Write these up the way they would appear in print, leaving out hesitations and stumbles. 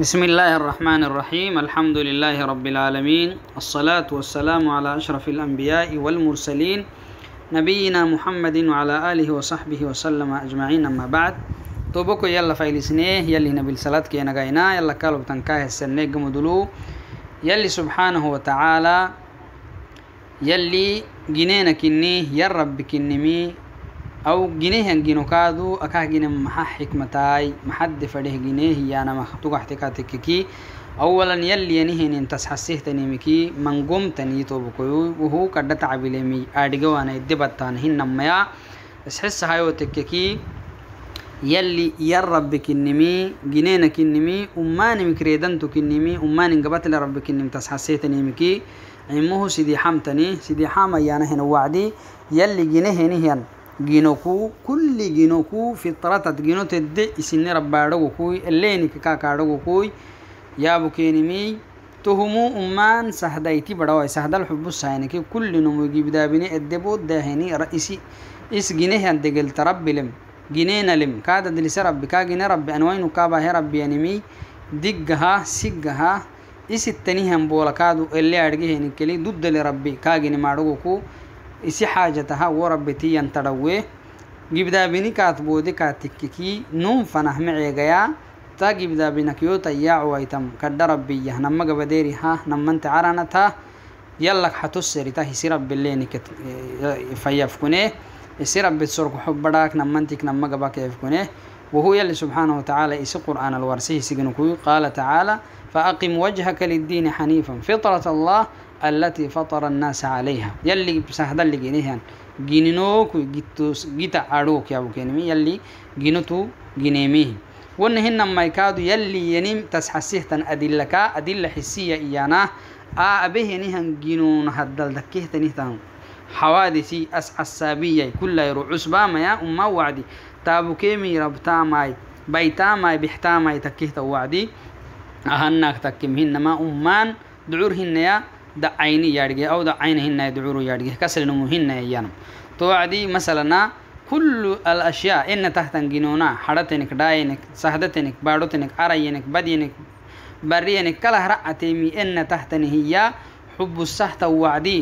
بسم الله الرحمن الرحيم. الحمد لله رب العالمين، الصلاة والسلام على أشرف الأنبياء والمرسلين نبينا محمد وعلى آله وصحبه وسلم أجمعين. أما بعد، توبكو يلا فايلسنيه يلي نبي الصلاة كي نغاينا يلا كالو بتنكاه السنة قمدلو يلي سبحانه وتعالى يلي جنينا كني يرب كنمي أو جنيه جنو كادو أكاه جنيه محا حكمتاي محد فده جنيه يانا مخطوق احتكاتك كي أولا يلي ينهين انتس حسيه تنيمكي من قم تنيتو بكيو وهو كده تعبيلمي أرجوانا يدبتان هنما اسحس هايو تككي يلي يرب كنمي جنينا كنمي أماني مكريدنتو كنمي أماني قبت لرب كنمي تسحسيه تنيمكي عمه سيدي حمتني سيدي حام يانا هنا وعدي يلي جنيه هنيهن جينوكو كل جينوكو في الطرطة جينو تدي سن ربارو كوي اللين كاكارو كوي يا بكينمي تهمو أمان سهدايتي بدوي سهدا الحب الساينكي كل نمو يجيب دابني الدبو دهني رئيسي إس جينه عندقل ترب لم جينينا لم كاد دلس ربي كا جينا ربي أنوين كابا هي ربي ينمي دقها سجها إس التنيهم بولا كادو اللي أرجيه نكلي ضد لربي كا جيني مارو كو isi xaajataha warabbitiyan tadhawe gibdaabini kaatboode kaatikkiki nun fanah maceegaya ta gibdaabinakyo tayyaacuwaytam kadha rabbiyah nama gabadeeri ha namante caranata yallak xatusserita hisi rabbileenik fayafkune isi rabbit sorku xubbadhaak namantik nama gabakeefkune وهو يلي سبحانه وتعالى إس قرآن الورسيه سجنكوي قال تعالى فأقم وجهك للدين حنيفا فطرة الله التي فطر الناس عليها يلي بسهد اللي جينيهن جينوك جيتوس جيتا أروك يا أبو كنمي يلي جينتو جينيميه ونهن ما يكادوا يلي ينم تسحسيه تن أدلة حسية إيانا أبيه ينهن جينون هدل دكيه تنهتهم حوادثي أسحسابية كل يروح عصبا ما يا أمة وعدي تابو كيمي ربتا ماي بيتا ماي بحتا ماي تكيه توعدي أهناك تكيمهن ما أمان دعورهن يا دعيني يارجي أو دعينهن يدعور يارجي كسر نموهن يانم توعدي مثلا كل الأشياء إن تحت جنونا حرتنك داينك سهدتنك بارتنك عرينك بدينك برينك كله رأتيمي إن تحتني هي حب السحت وعدي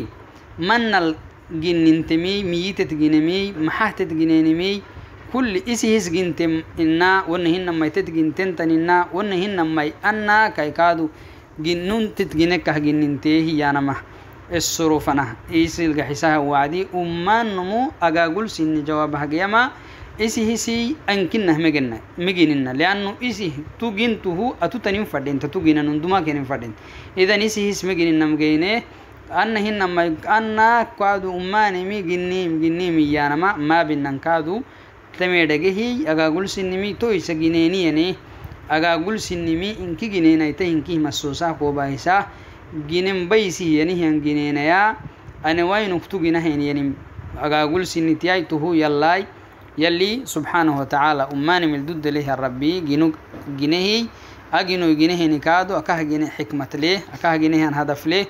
من الجننتمي ميتة جنمي محتة جنينمي كل إسهس جنتم إنا ونهن ما يتجنتن تننا ونهن ما أنا كيكادو جنون تتجنك جننته يانا ما الصروفنا إيسيل جحسها وعدي أمان نمو أجاقول سن جوابها جيما إسهسي أنكنه مجننا لأنه إسه تجنته أتوتني فردين تتجنن ندما كنن فردين إذا إسهس مجننا مجينه أنهن ما أنا كادو أمان مجني يانا ما بينن كادو تميدغهي أجاقول سنمي توي سجنيني يعني أجاقول سنمي إنك جنينا يتهنكي مسوسا كوبايسا جنين بيسي يعني هن جنينا يا أنا وين أكتو جناهين يعني أجاقول سنتياي تهو يلاي يلي سبحانه وتعالى أماني من ضد له الربي جنو جنيه أجنو جنيه نكادو أكاه جنيه حكمة له أكاه جنيه هدف له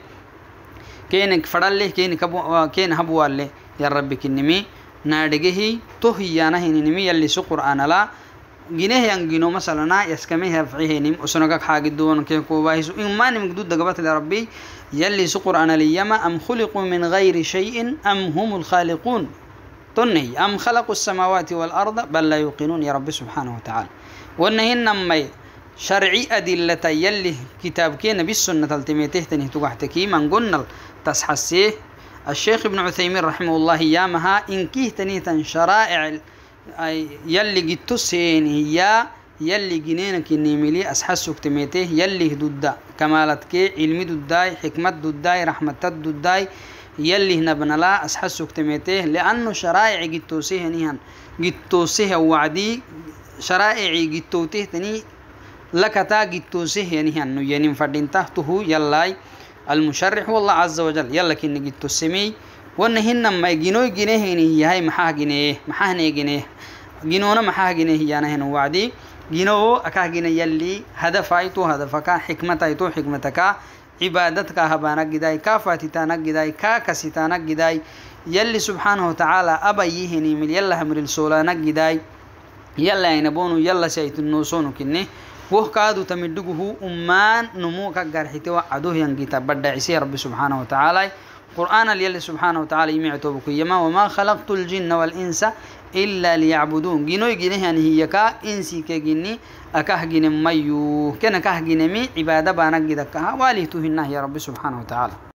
كينك فرال له كين هبوا له يا ربي كنمي نادجه توهيانا هنينمي يلي سقر أنا لا جنيه ينجنو مثلا يسكميه فعيهنم وسنقك حاجة دون كيكو بايس إما نمجدود دقبت لربي يلي سقر أنا ليما أم خلقوا من غير شيء أم هم الخالقون تنهي أم خلقوا السماوات والأرض بل لا يوقنون يا رب سبحانه وتعالى وأنهن ما شرعي أدلة يلي كتاب كينا بالسنة التميته تنه تقحتكي من قلنا تسحسيه الشيخ ابن عثيمين رحمه الله يامها إن كيه تنيتا شرائع يلي جتوسين هي يلي جنينك النيملي أسحسك تميته يلي ضد كمالتك علمي ضداي حكمة ضداي رحمة ضداي يلي نبنا لا أسحسك تميته لأنه شرائع جتوسيه نيهن جتوسيه وعدي شرائع جتوته تني لكتا جتوسيه نيهن يعني فردين تحته يلاي المشرح والله عز وجل يلا كن جيتو السمي ونهن ما يجينو جنيه هي هاي محاه جنيه محاه جنيه جنونا محاه جنيه يانا هنا وعدي جنو أكاه جنيه يلي هدفايتو هدفك حكمتايتو حكمتك عبادتك هبانك جداي كافتتانك جداي كاكسيتانك جداي يلي سبحانه وتعالى أبا يهني من يلا همر السولانك جداي يلا ينبونو يلا سيتنوسونو كنه وهكادو تمدقه أمان نموك قرحتي وعدوه ينقيتا بدع عسي رب سبحانه وتعالى قرآن اللي سبحانه وتعالى يمعتو بكيما وما خلقت الجن والإنس إلا ليعبدون جنوي جنيه يعني هي كا إنسي كجني أكاه جن ميو كنا كاه جن مي عبادة بانك جدكها والي تهنا يا رب سبحانه وتعالى.